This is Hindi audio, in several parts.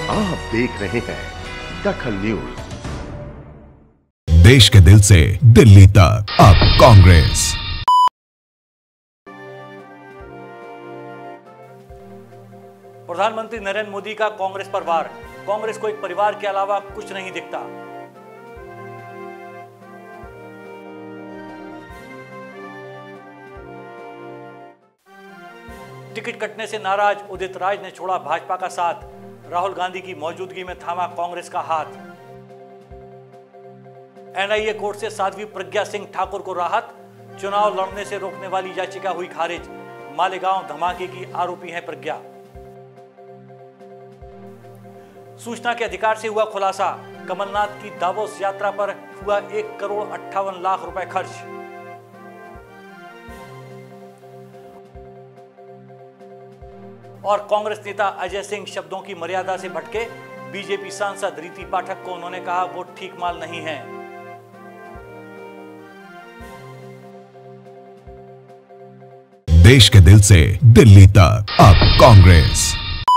आप देख रहे हैं दखल न्यूज। देश के दिल से दिल्ली तक अब कांग्रेस। प्रधानमंत्री नरेंद्र मोदी का कांग्रेस पर वार। कांग्रेस को एक परिवार के अलावा कुछ नहीं दिखता। टिकट कटने से नाराज उदित राज ने छोड़ा भाजपा का साथ। राहुल गांधी की मौजूदगी में थामा कांग्रेस का हाथ। एनआईए कोर्ट से साध्वी प्रज्ञा सिंह ठाकुर को राहत। चुनाव लड़ने से रोकने वाली याचिका हुई खारिज। मालेगांव धमाके की आरोपी है प्रज्ञा। सूचना के अधिकार से हुआ खुलासा। कमलनाथ की दावोस यात्रा पर हुआ 1,58,00,000 रुपए खर्च। और कांग्रेस नेता अजय सिंह शब्दों की मर्यादा से भटके। बीजेपी सांसद रीति पाठक को उन्होंने कहा वो ठीक माल नहीं है। देश के दिल से दिल्ली तक अब कांग्रेस।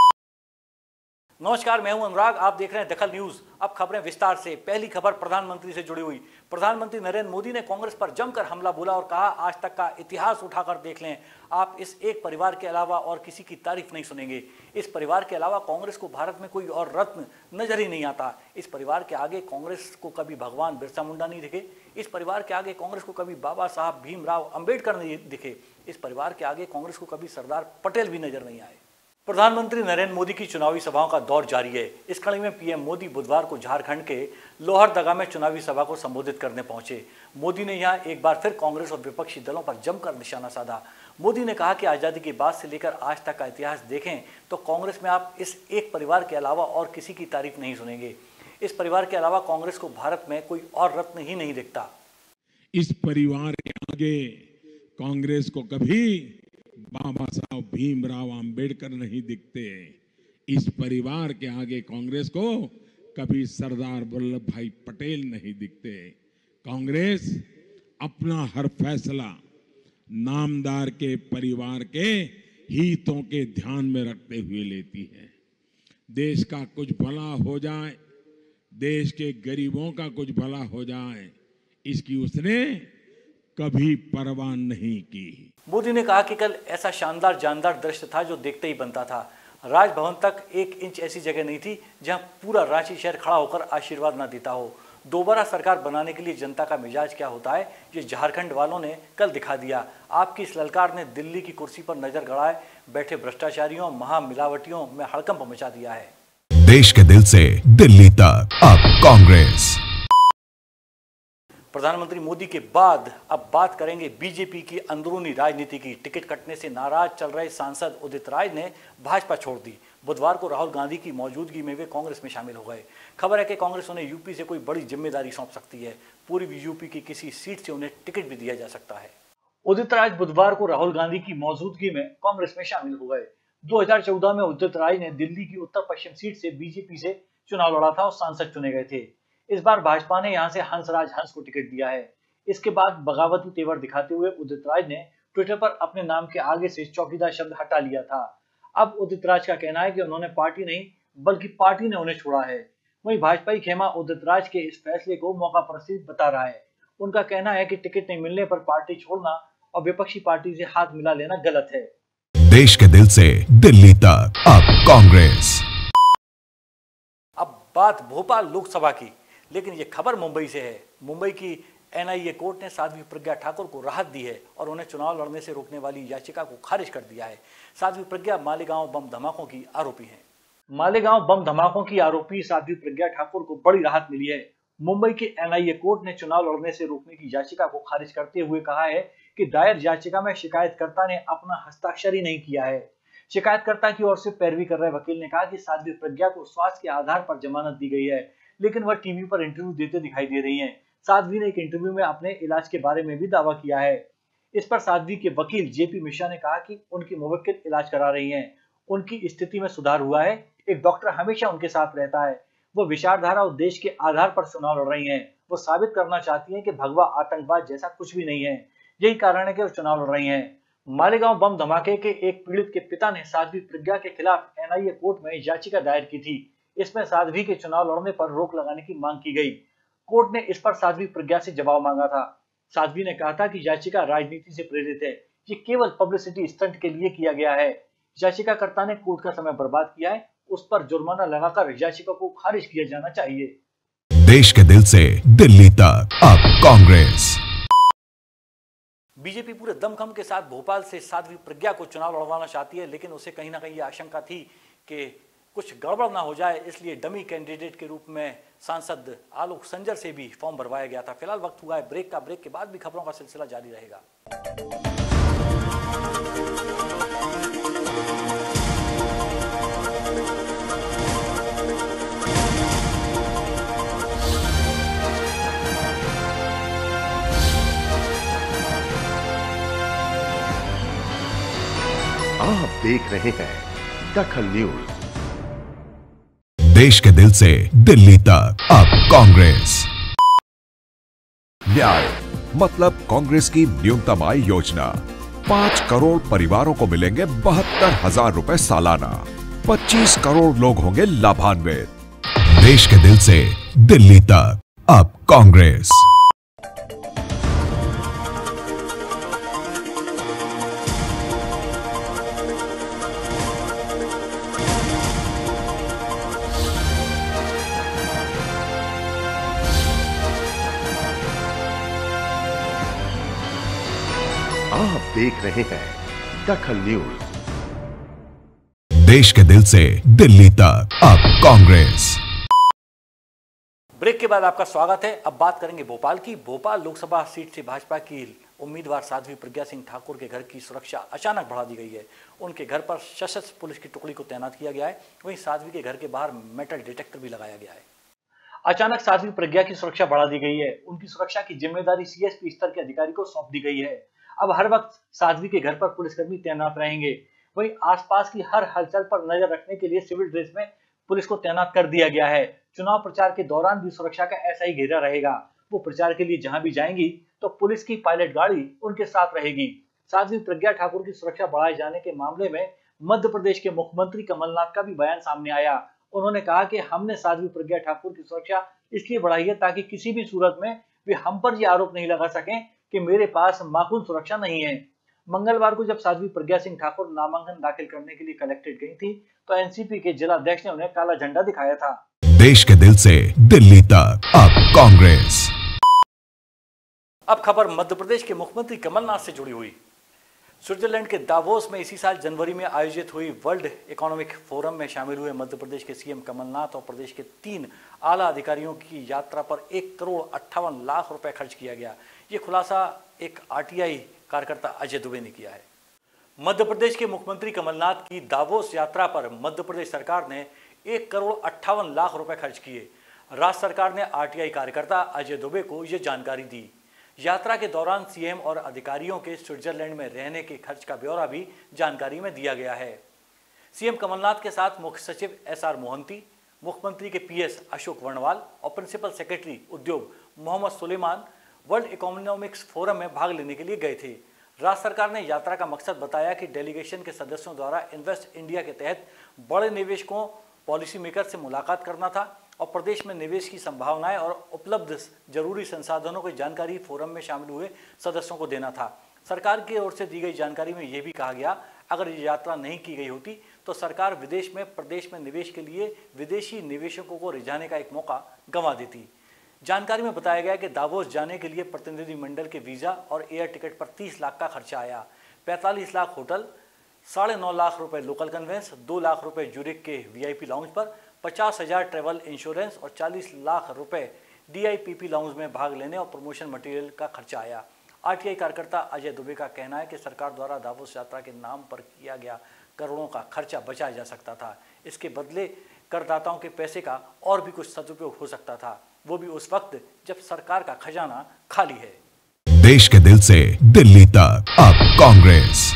नमस्कार, मैं हूं अनुराग, आप देख रहे हैं दखल न्यूज। अब खबरें विस्तार से। पहली खबर प्रधानमंत्री से जुड़ी हुई। प्रधानमंत्री नरेंद्र मोदी ने कांग्रेस पर जमकर हमला बोला और कहा आज तक का इतिहास उठाकर देख लें, आप इस एक परिवार के अलावा और किसी की तारीफ नहीं सुनेंगे। इस परिवार के अलावा कांग्रेस को भारत में कोई और रत्न नजर ही नहीं आता। इस परिवार के आगे कांग्रेस को कभी भगवान बिरसा मुंडा नहीं दिखे। इस परिवार के आगे कांग्रेस को कभी बाबा साहब भीमराव अंबेडकर नहीं दिखे। इस परिवार के आगे कांग्रेस को कभी सरदार पटेल भी नजर नहीं आए। प्रधानमंत्री नरेंद्र मोदी की चुनावी सभाओं का दौर जारी है। इस कड़ी में पीएम मोदी बुधवार को झारखंड के लोहरदगा में चुनावी सभा को संबोधित करने पहुंचे। मोदी ने यहां एक बार फिर कांग्रेस और विपक्षी दलों पर जमकर निशाना साधा। मोदी ने कहा कि आजादी के बाद से लेकर आज तक का इतिहास देखें तो कांग्रेस में आप इस एक परिवार के अलावा और किसी की तारीफ नहीं सुनेंगे। इस परिवार के अलावा कांग्रेस को भारत में कोई और रत्न ही नहीं दिखता। इस परिवार के आगे कांग्रेस को कभी बाबा साहब भीमराव अंबेडकर नहीं दिखते। इस परिवार के आगे कांग्रेस को कभी सरदार वल्लभ भाई पटेल नहीं दिखते। कांग्रेस अपना हर फैसला नामदार के परिवार के हितों के ध्यान में रखते हुए लेती है। देश का कुछ भला हो जाए, देश के गरीबों का कुछ भला हो जाए, इसकी उसने कभी परवाह नहीं की। मोदी ने कहा कि कल ऐसा शानदार जानदार दृश्य था जो देखते ही बनता था। राजभवन तक 1 इंच ऐसी जगह नहीं थी जहां पूरा रांची शहर खड़ा होकर आशीर्वाद न देता हो। दोबारा सरकार बनाने के लिए जनता का मिजाज क्या होता है, ये झारखंड वालों ने कल दिखा दिया। आपकी इस ललकार ने दिल्ली की कुर्सी पर नजर गड़ाए बैठे भ्रष्टाचारियों, महामिलावटियों में हड़कंप मचा दिया है। देश के दिल से दिल्ली तक अब कांग्रेस। प्रधानमंत्री मोदी के बाद अब बात करेंगे बीजेपी की अंदरूनी राजनीति की। टिकट कटने से नाराज चल रहे सांसद उदित राज ने भाजपा छोड़ दी। बुधवार को राहुल गांधी की मौजूदगी में वे कांग्रेस में शामिल हो गए। खबर है कि कांग्रेस उन्हें यूपी से कोई बड़ी जिम्मेदारी सौंप सकती है। पूर्वी यूपी की किसी सीट से उन्हें टिकट भी दिया जा सकता है। उदित राज बुधवार को राहुल गांधी की मौजूदगी में कांग्रेस में शामिल हो गए। 2014 में उदित राज ने दिल्ली की उत्तर पश्चिम सीट से बीजेपी से चुनाव लड़ा था और सांसद चुने गए थे। इस बार भाजपा ने यहां से हंसराज हंस को टिकट दिया है। इसके बाद बगावती तेवर दिखाते हुए उदित राज ने ट्विटर पर अपने नाम के आगे से चौकीदार शब्द हटा लिया था। अब उदित राज का कहना है कि उन्होंने पार्टी नहीं बल्कि पार्टी ने उन्हें छोड़ा है। वहीं भाजपाई खेमा उदित राज के इस फैसले को मौका परस्ती बता रहा है। उनका कहना है कि टिकट नहीं मिलने पर पार्टी छोड़ना और विपक्षी पार्टी से हाथ मिला लेना गलत है। देश के दिल से दिल्ली तक अब कांग्रेस। अब बात भोपाल लोकसभा की, लेकिन ये खबर मुंबई से है। मुंबई की एनआईए कोर्ट ने साध्वी प्रज्ञा ठाकुर को राहत दी है और उन्हें चुनाव लड़ने से रोकने वाली याचिका को खारिज कर दिया है। साध्वी प्रज्ञा मालेगांव बम धमाकों की आरोपी हैं। मालेगांव बम धमाकों की आरोपी साध्वी प्रज्ञा ठाकुर को बड़ी राहत मिली है। मुंबई के एनआईए कोर्ट ने चुनाव लड़ने से रोकने की याचिका को खारिज करते हुए कहा है कि दायर याचिका में शिकायतकर्ता ने अपना हस्ताक्षर ही नहीं किया है। शिकायतकर्ता की ओर से पैरवी कर रहे वकील ने कहा कि साध्वी प्रज्ञा को स्वास्थ्य के आधार पर जमानत दी गई है, लेकिन वह टीवी पर इंटरव्यू देते दिखाई दे रही हैं। साध्वी ने एक इंटरव्यू में अपने इलाज के बारे में भी दावा किया है। इस पर साध्वी के वकील जेपी मिश्रा ने कहा कि उनकी मुवक्किल इलाज करा रही हैं। उनकी स्थिति में सुधार हुआ है। एक डॉक्टर हमेशा उनके साथ रहता है। वो विचारधारा और देश के आधार पर चुनाव लड़ रही हैं। वो साबित करना चाहती हैं कि भगवा आतंकवाद जैसा कुछ भी नहीं है। यही कारण है कि वो चुनाव लड़ रही हैं। मालेगांव बम धमाके के एक पीड़ित के पिता ने साध्वी प्रज्ञा के खिलाफ एनआईए कोर्ट में याचिका दायर की थी। इसमें साध्वी के चुनाव लड़ने पर रोक लगाने की मांग की गई। कोर्ट ने इस पर साध्वी प्रज्ञा से जवाब मांगा था। साध्वी ने कहा था कि याचिका राजनीति से प्रेरित है, ये केवल पब्लिसिटी स्टंट के लिए किया गया है। याचिकाकर्ता ने कोर्ट का समय बर्बाद किया है, उस पर जुर्माना लगाकर याचिका को खारिज किया जाना चाहिए। देश के दिल से दिल्ली तक अब कांग्रेस। बीजेपी पूरे दमखम के साथ भोपाल से साध्वी प्रज्ञा को चुनाव लड़वाना चाहती है, लेकिन उसे कहीं ना कहीं यह आशंका थी कि कुछ गड़बड़ ना हो जाए, इसलिए डमी कैंडिडेट के रूप में सांसद आलोक संजर से भी फॉर्म भरवाया गया था। फिलहाल वक्त हुआ है ब्रेक का। ब्रेक के बाद भी खबरों का सिलसिला जारी रहेगा। आप देख रहे हैं दखल न्यूज। देश के दिल से दिल्ली तक अब कांग्रेस। न्याय मतलब कांग्रेस की न्यूनतम आय योजना। 5 करोड़ परिवारों को मिलेंगे 72,000 रुपए सालाना। 25 करोड़ लोग होंगे लाभान्वित। देश के दिल से दिल्ली तक अब कांग्रेस। आप देख रहे हैं दखल न्यूज। देश के दिल से दिल्ली तक अब कांग्रेस। ब्रेक के बाद आपका स्वागत है। अब बात करेंगे भोपाल की। भोपाल लोकसभा सीट से भाजपा की उम्मीदवार साध्वी प्रज्ञा सिंह ठाकुर के घर की सुरक्षा अचानक बढ़ा दी गई है। उनके घर पर सशस्त्र पुलिस की टुकड़ी को तैनात किया गया है। वहीं साध्वी के घर के बाहर मेटल डिटेक्टर भी लगाया गया है। अचानक साध्वी प्रज्ञा की सुरक्षा बढ़ा दी गई है। उनकी सुरक्षा की जिम्मेदारी सीएसपी स्तर के अधिकारी को सौंप दी गई है। अब हर वक्त साध्वी के घर पर पुलिसकर्मी तैनात रहेंगे। वहीं आसपास की हर हलचल पर नजर रखने के लिए सिविल ड्रेस में पुलिस को तैनात कर दिया गया है। चुनाव प्रचार के दौरान भी सुरक्षा का ऐसा ही घेरा रहेगा। वो प्रचार के लिए जहां भी जाएंगी तो पुलिस की पायलट गाड़ी उनके साथ रहेगी। साध्वी प्रज्ञा ठाकुर की सुरक्षा बढ़ाए जाने के मामले में मध्य प्रदेश के मुख्यमंत्री कमलनाथ का भी बयान सामने आया। उन्होंने कहा कि हमने साध्वी प्रज्ञा ठाकुर की सुरक्षा इसलिए बढ़ाई है ताकि किसी भी सूरत में वे हम पर यह आरोप नहीं लगा सकें कि मेरे पास माकूल सुरक्षा नहीं है। मंगलवार को जब साध्वी प्रज्ञा सिंह ठाकुर नामांकन दाखिल करने के लिए कलेक्ट्रेट गई थी तो एनसीपी के जिला अध्यक्ष ने उन्हें काला झंडा दिखाया था। देश के दिल से दिल्ली तक अब कांग्रेस। अब खबर मध्य प्रदेश के मुख्यमंत्री कमलनाथ से जुड़ी हुई। स्विट्जरलैंड के दावोस में इसी साल जनवरी में आयोजित हुई वर्ल्ड इकोनॉमिक फोरम में शामिल हुए मध्य प्रदेश के सीएम कमलनाथ और प्रदेश के 3 आला अधिकारियों की यात्रा पर 1 करोड़ 58 लाख रुपए खर्च किया गया। ये खुलासा एक आरटीआई कार्यकर्ता अजय दुबे ने किया है। मध्य प्रदेश के मुख्यमंत्री कमलनाथ की दावोस यात्रा पर मध्य प्रदेश सरकार ने 1 करोड़ 58 लाख रुपए खर्च किए। राज्य सरकार ने आरटीआई कार्यकर्ता अजय दुबे को यह जानकारी दी। यात्रा के दौरान सीएम और अधिकारियों के स्विट्जरलैंड में रहने के खर्च का ब्यौरा भी जानकारी में दिया गया है। सीएम कमलनाथ के साथ मुख्य सचिव एसआर मोहंती, मुख्यमंत्री के पीएस अशोक वर्णवाल और प्रिंसिपल सेक्रेटरी उद्योग Mohammad Sulaiman world economics forum में भाग लेने के लिए गए थे। राज्य सरकार ने यात्रा का मकसद बताया कि डेलीगेशन के सदस्यों द्वारा इन्वेस्ट इंडिया के तहत बड़े निवेशकों, पॉलिसी मेकर से मुलाकात करना था और प्रदेश में निवेश की संभावनाएं और उपलब्ध जरूरी संसाधनों की जानकारी फोरम में शामिल हुए सदस्यों को देना था। सरकार की ओर से दी गई जानकारी में यह भी कहा गया, अगर ये यात्रा नहीं की गई होती तो सरकार विदेश में प्रदेश में निवेश के लिए विदेशी निवेशकों को रिझाने का एक मौका गंवा देती। जानकारी में बताया गया कि दावोस जाने के लिए प्रतिनिधि मंडल के वीजा और एयर टिकट पर 30 लाख का खर्चा आया। 45 लाख होटल, 9.5 लाख रुपए लोकल कन्वेंस, 2 लाख रुपए ज्यूरिक के वीआईपी लाउंज पर, 50,000 ट्रेवल इंश्योरेंस और 40 लाख रुपए डीआईपीपी लाउंज में भाग लेने और प्रमोशन मटेरियल का खर्चा आया। आरटीआई कार्यकर्ता अजय दुबे का कहना है कि सरकार द्वारा दावोस यात्रा के नाम पर किया गया करोड़ों का खर्चा बचाया जा सकता था। इसके बदले करदाताओं के पैसे का और भी कुछ सदुपयोग हो सकता था, वो भी उस वक्त जब सरकार का खजाना खाली है। देश के दिल से दिल्ली तक अब कांग्रेस।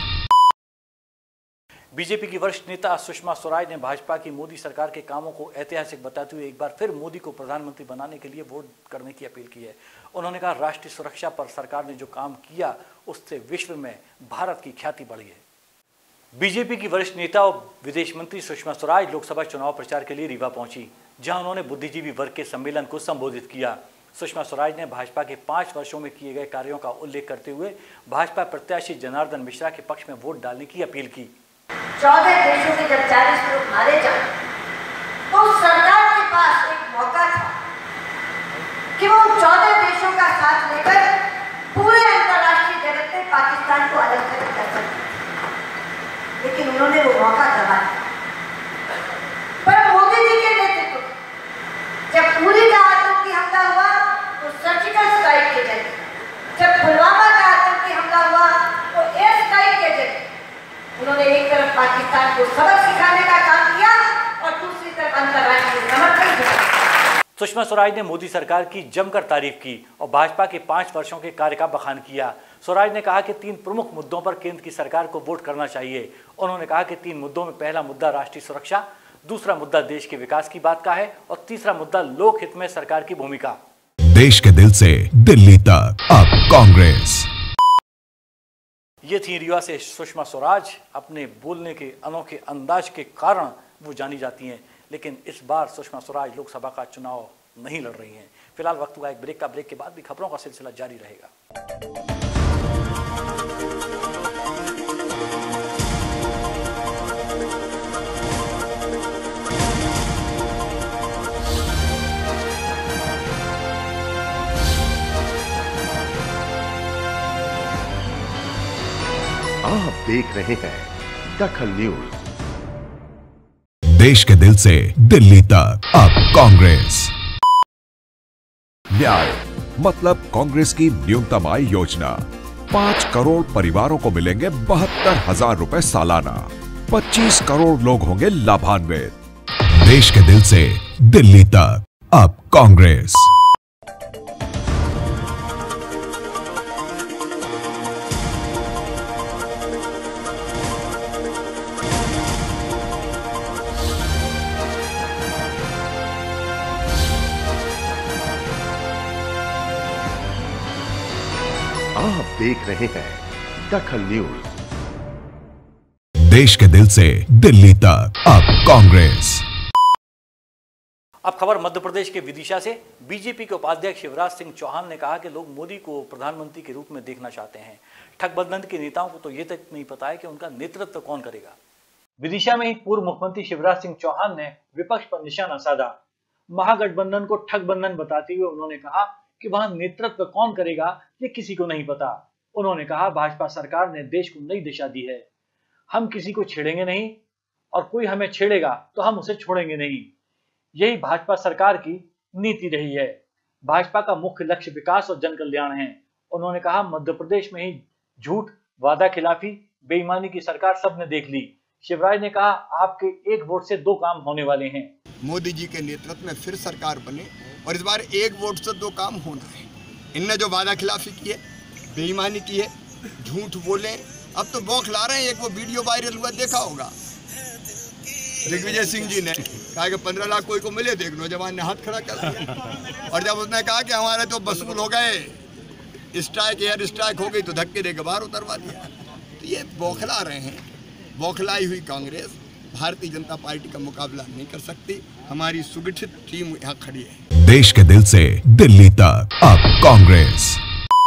बीजेपी की वरिष्ठ नेता सुषमा स्वराज ने भाजपा की मोदी सरकार के कामों को ऐतिहासिक बताते हुए एक बार फिर मोदी को प्रधानमंत्री बनाने के लिए वोट करने की अपील की है। उन्होंने कहा, राष्ट्रीय सुरक्षा पर सरकार ने जो काम किया उससे विश्व में भारत की ख्याति बढ़ी है। बीजेपी की वरिष्ठ नेता और विदेश मंत्री सुषमा स्वराज लोकसभा चुनाव प्रचार के लिए रीवा पहुंची, जहां उन्होंने बुद्धिजीवी वर्ग के सम्मेलन को संबोधित किया। सुषमा स्वराज ने भाजपा के 5 वर्षों में किए गए कार्यों का उल्लेख करते हुए भाजपा प्रत्याशी जनार्दन मिश्रा के पक्ष में वोट डालने की अपील की। 14 देशों के जब 40 लोग मारे जाए तो सरकार के पास एक मौका था कि वो 14 देशों का साथ लेकर पूरे अंतर्राष्ट्रीय जगत में पाकिस्तान को अलग कर सकते, लेकिन उन्होंने वो मौका गंवा दिया। पर मोदी जी के नेतृत्व में जब उरी का आतंकी हमला हुआ तो सर्जिकल स्ट्राइक के जरिए, जब पुलवामा का आतंकी हमला हुआ तो एयर स्ट्राइक के जरिए उन्होंने एक तरफ पाकिस्तान को सबक सिखाने का काम किया और दूसरी तरफ अंतर्राष्ट्रीय समर्थन दिया। सुषमा स्वराज ने मोदी सरकार की जमकर तारीफ की और भाजपा के 5 वर्षों के कार्य का बखान किया। स्वराज ने कहा कि 3 प्रमुख मुद्दों पर केंद्र की सरकार को वोट करना चाहिए। उन्होंने कहा कि 3 मुद्दों में पहला मुद्दा राष्ट्रीय सुरक्षा, दूसरा मुद्दा देश के विकास की बात का है और तीसरा मुद्दा लोक हित में सरकार की भूमिका। देश के दिल से दिल्ली तक अब कांग्रेस। ये थी रीवा से सुषमा स्वराज। अपने बोलने के अनोखे अंदाज के कारण वो जानी जाती हैं, लेकिन इस बार सुषमा स्वराज लोकसभा का चुनाव नहीं लड़ रही हैं। फिलहाल वक्त हुआ एक ब्रेक का। ब्रेक के बाद भी खबरों का सिलसिला जारी रहेगा। आप देख रहे हैं दखल न्यूज। देश के दिल से दिल्ली तक अब कांग्रेस। न्याय मतलब कांग्रेस की न्यूनतम आय योजना। 5 करोड़ परिवारों को मिलेंगे 72,000 रुपए सालाना। 25 करोड़ लोग होंगे लाभान्वित। देश के दिल से दिल्ली तक अब कांग्रेस। आप देख रहे हैं दखल न्यूज। देश के दिल से दिल्ली तक अब कांग्रेस। अब खबर मध्य प्रदेश के विदिशा से। बीजेपी के उपाध्यक्ष शिवराज सिंह चौहान ने कहा कि लोग मोदी को प्रधानमंत्री के रूप में देखना चाहते हैं। ठगबंधन के नेताओं को तो ये तक नहीं पता है कि उनका नेतृत्व कौन करेगा। विदिशा में ही पूर्व मुख्यमंत्री शिवराज सिंह चौहान ने विपक्ष पर निशाना साधा। महागठबंधन को ठगबंधन बताते हुए उन्होंने कहा कि वहां नेतृत्व कौन करेगा ये किसी को नहीं पता। उन्होंने कहा भाजपा सरकार ने देश को नई दिशा दी है। हम किसी को छेड़ेंगे नहीं और कोई हमें छेड़ेगा तो हम उसे छोड़ेंगे नहीं। यही भाजपा सरकार की नीति रही है। भाजपा का मुख्य लक्ष्य विकास और जन कल्याण है। उन्होंने कहा मध्य प्रदेश में ही झूठ, वादा खिलाफी, बेईमानी की सरकार सबने देख ली। शिवराज ने कहा आपके 1 वोट से 2 काम होने वाले हैं। मोदी जी के नेतृत्व में फिर सरकार बने और इस बार 1 वोट से 2 काम होना है। इनने जो वादा खिलाफी की है, बेईमानी की है, झूठ बोले, अब तो बौखला रहे हैं। एक वो वीडियो वायरल हुआ देखा होगा, दिग्विजय सिंह जी ने कहा कि 15 लाख कोई को मिले तो एक नौजवान ने हाथ खड़ा कर दिया और जब उसने कहा कि हमारे तो वसूल हो गए, स्ट्राइक एयर स्ट्राइक हो गई तो धक्के देकर बाहर उतरवा दिया। तो ये बौखला रहे हैं। बौखलाई हुई कांग्रेस भारतीय जनता पार्टी का मुकाबला नहीं कर सकती। हमारी सुगठित टीम यहाँ खड़ी है। देश के दिल से दिल्ली तक अब कांग्रेस।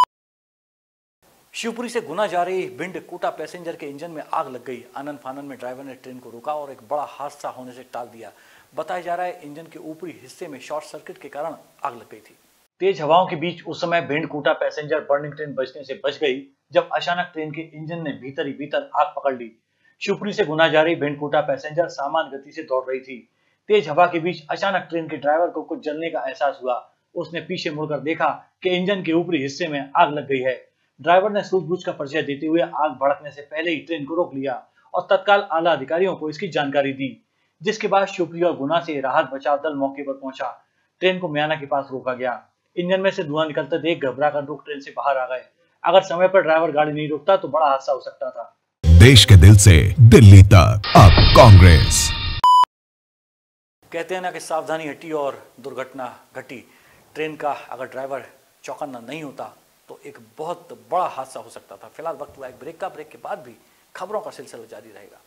शिवपुरी से गुना जा रही भिंड कोटा पैसेंजर के इंजन में आग लग गई। आनन फानन में ड्राइवर ने ट्रेन को रोका और एक बड़ा हादसा होने से टाल दिया। बताया जा रहा है इंजन के ऊपरी हिस्से में शॉर्ट सर्किट के कारण आग लग गई थी। तेज हवाओं के बीच उस समय Bhind Kota passenger burning train बचने से बच गई जब अचानक ट्रेन के इंजन ने भीतर ही भीतर आग पकड़ ली। शिवपुरी से गुना जा रही भिंड कोटा पैसेंजर सामान्य गति से दौड़ रही थी। तेज हवा के बीच अचानक ट्रेन के ड्राइवर को कुछ जलने का एहसास हुआ। उसने पीछे मुड़कर देखा कि इंजन के ऊपरी हिस्से में आग लग गई है। ड्राइवर ने सूझबूझ का परिचय देते हुए आग भड़कने से पहले ही ट्रेन को रोक लिया और तत्काल आला अधिकारियों को इसकी जानकारी दी, जिसके बाद शिवपुरी और गुना से राहत बचाव दल मौके पर पहुंचा। ट्रेन को म्याना के पास रोका गया। इंजन में से धुआं निकलते देख घबराकर लोग ट्रेन से बाहर आ गए। अगर समय पर ड्राइवर गाड़ी नहीं रोकता तो बड़ा हादसा हो सकता था। देश के दिल से दिल्ली तक अब कांग्रेस। कहते हैं ना कि सावधानी हटी और दुर्घटना घटी। ट्रेन का अगर ड्राइवर चौकन्ना नहीं होता तो एक बहुत बड़ा हादसा हो सकता था। फिलहाल वक्त हुआ एक ब्रेक का। ब्रेक के बाद भी खबरों का सिलसिला जारी रहेगा।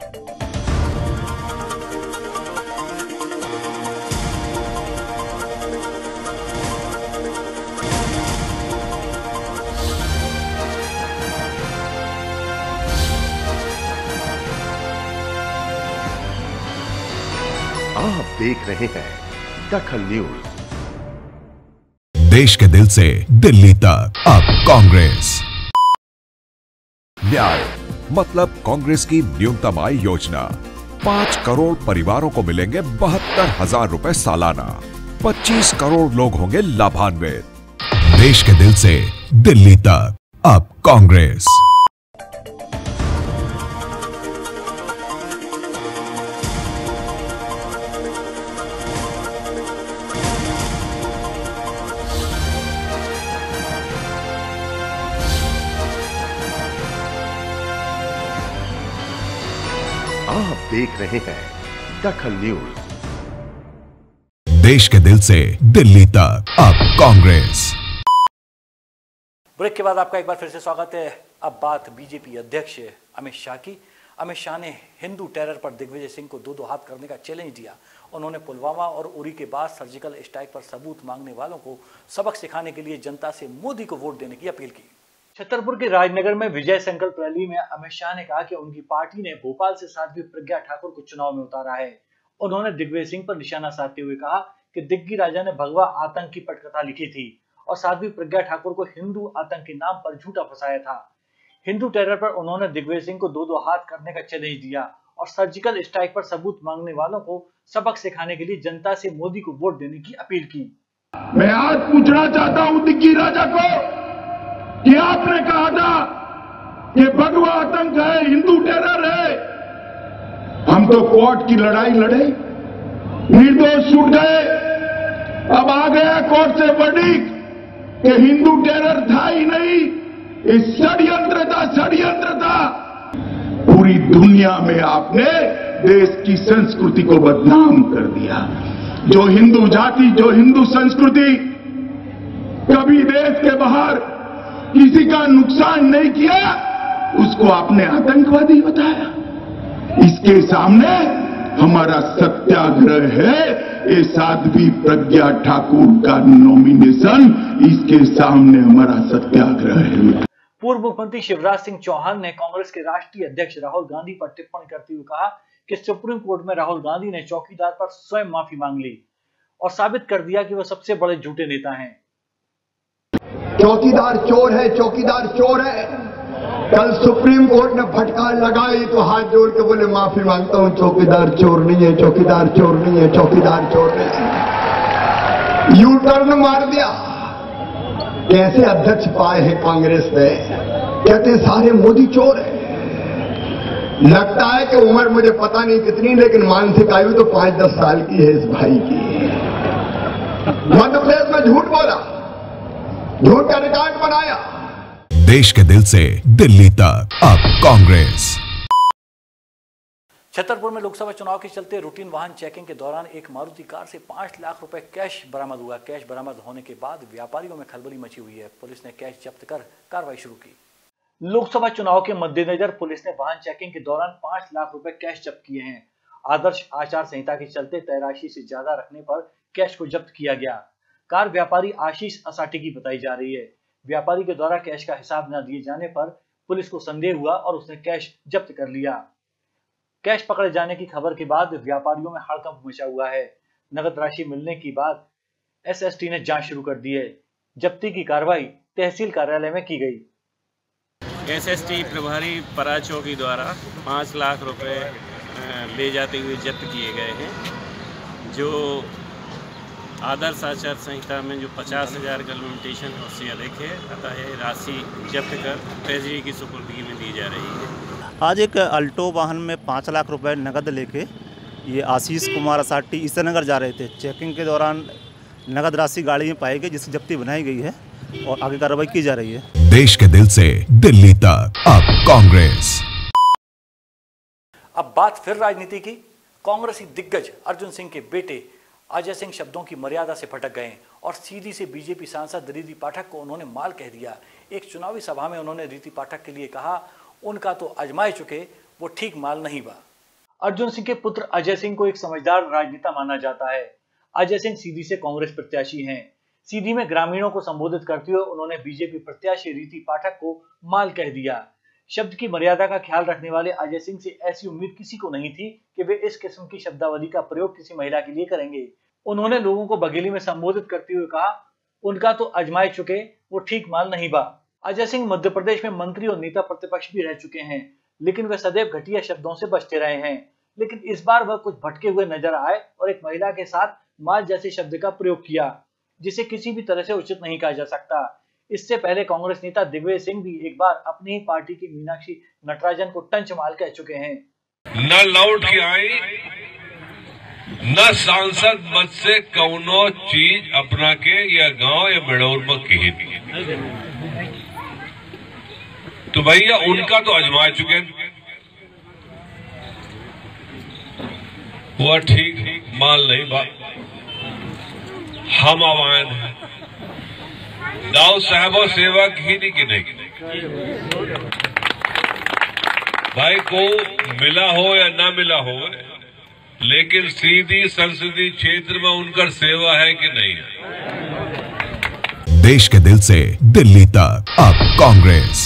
आप देख रहे हैं दखल न्यूज। देश के दिल से दिल्ली तक अब कांग्रेस। न्याय मतलब कांग्रेस की न्यूनतम आय योजना। 5 करोड़ परिवारों को मिलेंगे 72,000 रुपए सालाना। 25 करोड़ लोग होंगे लाभान्वित। देश के दिल से दिल्ली तक अब कांग्रेस। आप देख रहे हैं दखल न्यूज। देश के दिल से दिल्ली तक अब कांग्रेस। ब्रेक के बाद आपका एक बार फिर से स्वागत है। अब बात बीजेपी अध्यक्ष अमित शाह की। अमित शाह ने हिंदू टेरर पर दिग्विजय सिंह को दो हाथ करने का चैलेंज दिया। उन्होंने पुलवामा और उरी के बाद सर्जिकल स्ट्राइक पर सबूत मांगने वालों को सबक सिखाने के लिए जनता से मोदी को वोट देने की अपील की। छतरपुर के राजनगर में विजय संकल्प रैली में अमित शाह ने कहा कि उनकी पार्टी ने भोपाल से साध्वी प्रज्ञा ठाकुर को चुनाव में उतारा है। उन्होंने दिग्विजय सिंह पर निशाना साधते हुए कहा कि दिग्गी राजा ने भगवा आतंक की पटकथा लिखी थी और साध्वी प्रज्ञा ठाकुर को हिंदू आतंक के नाम पर झूठा फंसाया था। हिंदू टेरर पर उन्होंने दिग्विजय सिंह को दो हाथ करने का चैलेंज दिया और सर्जिकल स्ट्राइक पर सबूत मांगने वालों को सबक सिखाने के लिए जनता से मोदी को वोट देने की अपील की। मैं आज पूछना चाहता हूं दिग्गी राजा को कि आपने कहा था कि भगवा आतंक है, हिंदू टेरर है। हम तो कोर्ट की लड़ाई लड़े, निर्दोष छूट गए। अब आ गया कोर्ट से वर्डिक्ट कि हिंदू टेरर था ही नहीं, ये षड्यंत्र था। पूरी दुनिया में आपने देश की संस्कृति को बदनाम कर दिया। जो हिंदू जाति, जो हिंदू संस्कृति कभी देश के बाहर किसी का नुकसान नहीं किया, उसको आपने आतंकवादी बताया। इसके सामने हमारा सत्याग्रह है। ये साध्वी प्रज्ञा ठाकुर का नॉमिनेशन, इसके सामने हमारा सत्याग्रह है। पूर्व मुख्यमंत्री शिवराज सिंह चौहान ने कांग्रेस के राष्ट्रीय अध्यक्ष राहुल गांधी पर टिप्पणी करते हुए कहा कि सुप्रीम कोर्ट में राहुल गांधी ने चौकीदार पर स्वयं माफी मांग ली और साबित कर दिया कि वह सबसे बड़े झूठे नेता हैं। चौकीदार चोर है, चौकीदार चोर है। कल सुप्रीम कोर्ट ने फटकार लगाई तो हाथ जोड़ के बोले माफी मांगता हूं, चौकीदार चोर नहीं है, चौकीदार चोर नहीं है, चौकीदार चोर नहीं है। यू टर्न मार दिया। कैसे अध्यक्ष पाए हैं कांग्रेस ने? कहते सारे मोदी चोर है। लगता है कि उम्र मुझे पता नहीं कितनी, लेकिन मानसिक आयु तो 5-10 साल की है इस भाई की। मध्य प्रदेश में झूठ बोला, झूठ का रिकॉर्ड बनाया। देश के दिल से दिल्ली तक अब कांग्रेस। छतरपुर में लोकसभा चुनाव के चलते रूटीन वाहन चेकिंग के दौरान एक मारुति कार से 5 लाख रुपए कैश बरामद हुआ। कैश बरामद होने के बाद व्यापारियों में खलबली मची हुई है। पुलिस ने कैश जब्त कर कार्रवाई शुरू की। लोकसभा चुनाव के मद्देनजर पुलिस ने वाहन चेकिंग के दौरान 5 लाख रुपए कैश जब्त किए हैं। आदर्श आचार संहिता के चलते तय राशि से ज्यादा रखने पर कैश को जब्त किया गया। कार व्यापारी आशीष असाटी की बताई जा रही है। व्यापारी के द्वारा कैश का हिसाब न दिए जाने पर पुलिस को संदेह हुआ और उसने कैश जब्त कर लिया। कैश पकड़े जाने की खबर के बाद व्यापारियों में हड़कंप मचा हुआ है। नगद राशि मिलने के बाद एसएसटी ने जांच शुरू कर दी है। जब्ती की कार्रवाई तहसील कार्यालय में की गई। एसएसटी प्रभारी परा चौकी द्वारा 5 लाख रुपए ले जाते हुए जब्त किए गए हैं। जो आदर्श आचार संहिता में जो 50,000 का लिमिटेशन है उससे अधिक है, अतः यह राशि जब्त कर ट्रेजरी की सुपुर्दगी में दी जा रही है। आज एक अल्टो वाहन में 5 लाख रुपए नकद लेके ये आशीष कुमार असाटी ईसानगर जा रहे थे। चेकिंग के दौरान नगद राशि गाड़ी में पाई गई, जिसकी जब्ती बनाई गई है और आगे कार्रवाई की जा रही है। देश के दिल से दिल्ली तक अब कांग्रेस। अब बात फिर राजनीति की। कांग्रेसी दिग्गज अर्जुन सिंह के बेटे अजय सिंह शब्दों की मर्यादा से भटक गए और सीधी से बीजेपी सांसद रीति पाठक को उन्होंने माल कह दिया। एक चुनावी सभा में उन्होंने रीति पाठक के लिए कहा, उनका तो आजमाए चुके वो ठीक माल नहीं बा। अर्जुन सिंह के पुत्र अजय सिंह को एक समझदार राजनेता माना जाता है। अजय सिंह सीधी से कांग्रेस प्रत्याशी हैं। सीधी में ग्रामीणों को संबोधित करते हुए उन्होंने बीजेपी प्रत्याशी रीति पाठक को माल कह दिया। शब्द की मर्यादा का ख्याल रखने वाले अजय सिंह से ऐसी उम्मीद किसी को नहीं थी कि वे इस किस्म की शब्दावली का प्रयोग किसी महिला के लिए करेंगे। उन्होंने लोगों को बघेली में संबोधित करते हुए कहा, उनका तो आजमाए चुके वो ठीक माल नहीं बा। अजय सिंह मध्य प्रदेश में मंत्री और नेता प्रतिपक्ष भी रह चुके हैं, लेकिन वे सदैव घटिया शब्दों से बचते रहे हैं। लेकिन इस बार वह कुछ भटके हुए नजर आए और एक महिला के साथ माल जैसे शब्द का प्रयोग किया, जिसे किसी भी तरह से उचित नहीं कहा जा सकता। इससे पहले कांग्रेस नेता दिग्विजय सिंह भी एक बार अपनी ही पार्टी की मीनाक्षी नटराजन को टंच माल कह चुके हैं। न लौट के आई न सांसद मत से कौनो चीज अपना के या गांव या बड़ौर में कही थी, तो भैया उनका तो आजमा चुके, वह ठीक माल नहीं बा। हम आवाज हैं दाऊ साहबों सेवा की नहीं कि नहीं, भाई को मिला हो या ना मिला हो, लेकिन सीधी संसदीय क्षेत्र में उनका सेवा है कि नहीं है। देश के दिल से दिल्ली तक अब कांग्रेस।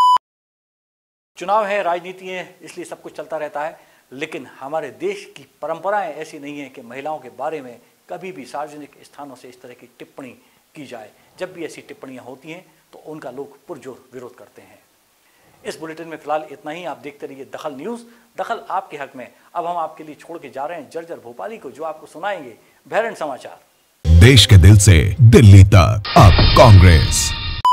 चुनाव है, राजनीति है, इसलिए सब कुछ चलता रहता है, लेकिन हमारे देश की परंपराएं ऐसी नहीं है कि महिलाओं के बारे में कभी भी सार्वजनिक स्थानों से इस तरह की टिप्पणी की जाए। जब भी ऐसी टिप्पणियां होती हैं तो उनका लोग पुरजोर विरोध करते हैं। इस बुलेटिन में फिलहाल इतना ही। आप देखते रहिए दखल न्यूज, दखल आपके हक में। अब हम आपके लिए छोड़ के जा रहे हैं जर्जर भोपाली को, जो आपको सुनाएंगे भैरन समाचार। देश के दिल से दिल्ली तक अब कांग्रेस।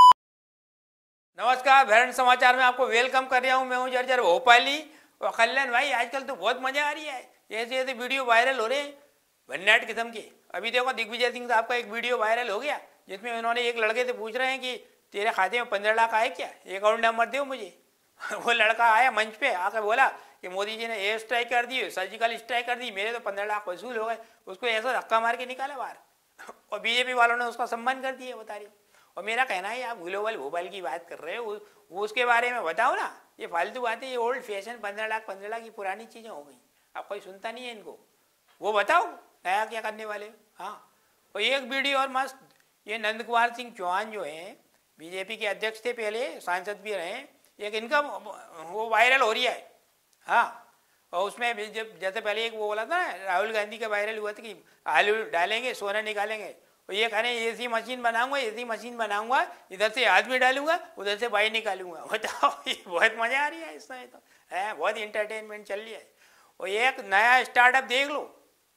नमस्कार, भैरन समाचार में आपको वेलकम कर रहा हूं। मैं हूं जर्जर भोपाली। और कल्याण भाई, आजकल तो बहुत मजा आ रही है, ऐसे ऐसे वीडियो वायरल हो रहे हैं भन्नाट किस्म के। अभी देखो दिग्विजय सिंह साहब का एक वीडियो वायरल हो गया, जिसमें उन्होंने एक लड़के से पूछ रहे हैं कि तेरे खाते में 15 लाख आए क्या, अकाउंट नंबर दो मुझे। वो लड़का आया मंच पे आकर बोला कि मोदी जी ने एयर स्ट्राइक कर दी, सर्जिकल स्ट्राइक कर दी, मेरे तो 15 लाख वसूल हो गए। उसको ऐसा धक्का मार के निकाला बाहर, और बीजेपी वालों ने उसका सम्मान कर दिया, बता रही। और मेरा कहना है, आप ग्लोबल भोपाल की बात कर रहे हो, वो उसके बारे में बताओ ना। ये फालतू बातें, ये ओल्ड फैशन 15 लाख की पुरानी चीज़ें हो गई, अब कोई सुनता नहीं है इनको। वो बताओ नया क्या करने वाले। हाँ, और एक वीडियो और मस्त, ये नंद कुमार सिंह चौहान जो हैं बीजेपी के अध्यक्ष थे, पहले सांसद भी रहे, एक इनका वो वायरल हो रही है। हाँ, और उसमें जब जैसे पहले एक वो बोला था ना, राहुल गांधी का वायरल हुआ था कि आलू डालेंगे सोना निकालेंगे, और ये कह रहे हैं एसी मशीन बनाऊंगा, एसी मशीन बनाऊंगा, इधर से आदमी डालूंगा उधर से बाई निकालूंगा। बताओ, ये बहुत मजा आ रही है इस समय, तो है बहुत इंटरटेनमेंट चल रही है। और एक नया स्टार्टअप देख लो,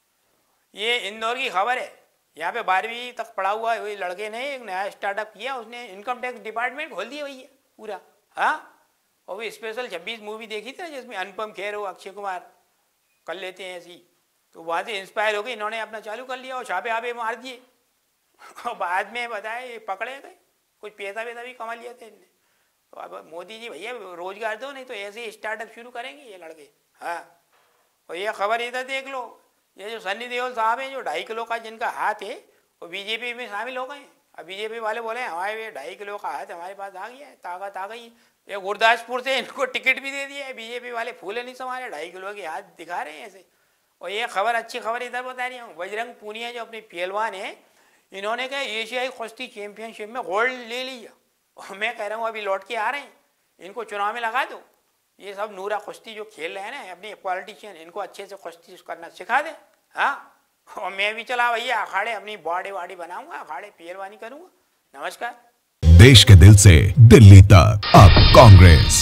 ये इंदौर की खबर है। यहाँ पे 12वीं तक पढ़ा हुआ वही लड़के ने एक नया स्टार्टअप किया, उसने इनकम टैक्स डिपार्टमेंट खोल दिया भैया पूरा। हाँ, और वो स्पेशल 26 मूवी देखी थी ना, जिसमें अनुपम खेर हो, अक्षय कुमार कर लेते हैं ऐसी, तो वहाँ से इंस्पायर हो गई, इन्होंने अपना चालू कर लिया और छापे आपे मार दिए। और बाद में बताए पकड़े गए, कुछ पैसा वैसा भी कमा लिया था इनने। तो अब मोदी जी भैया रोजगार दो, नहीं तो ऐसे स्टार्टअप शुरू करेंगे ये लड़के। हाँ, और ये खबर इधर देख लो, ये जो सन्नी देओल साहब हैं, जो 2.5 किलो का जिनका हाथ है, वो बीजेपी में शामिल हो गए। अब बीजेपी वाले बोले हमारे 2.5 किलो का हाथ हमारे पास आ गया है, ताकत आ गई। ये गुरदासपुर से इनको टिकट भी दे दिया है, बीजेपी वाले फूले नहीं संभाले, 2.5 किलो के हाथ दिखा रहे हैं ऐसे। और ये खबर, अच्छी खबर इधर बता रही हूँ, बजरंग पूनिया जो अपने पहलवान है, इन्होंने क्या एशियाई कुश्ती चैंपियनशिप में गोल्ड ले लिया। और मैं कह रहा हूँ अभी लौट के आ रहे हैं, इनको चुनाव में लगा दो। ये सब नूरा कुश्ती जो खेल रहे हैं ना अपने पॉलिटिशियन, इनको अच्छे से कुश्ती करना सिखा दे। हाँ, और मैं भी चला भैया अखाड़े, अपनी बॉडी वाड़ी बनाऊंगा, अखाड़े पहलवानी करूंगा। नमस्कार। देश के दिल से दिल्ली तक अब कांग्रेस।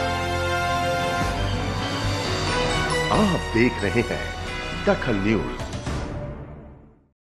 आप देख रहे हैं दखल न्यूज।